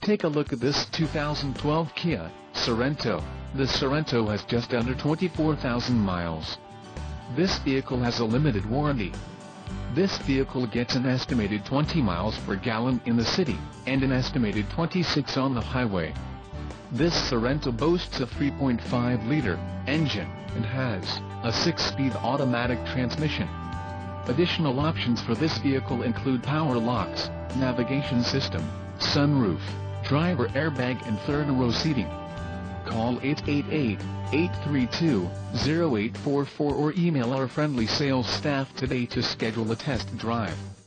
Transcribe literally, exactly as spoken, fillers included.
Take a look at this two thousand twelve Kia Sorento. The Sorento has just under twenty-four thousand miles. This vehicle has a limited warranty. This vehicle gets an estimated twenty miles per gallon in the city, and an estimated twenty-six on the highway. This Sorento boasts a three point five liter engine, and has a six-speed automatic transmission. Additional options for this vehicle include power locks, navigation system, sunroof, driver airbag and third-row seating. Call eight eight eight, eight three two, zero eight four four or email our friendly sales staff today to schedule a test drive.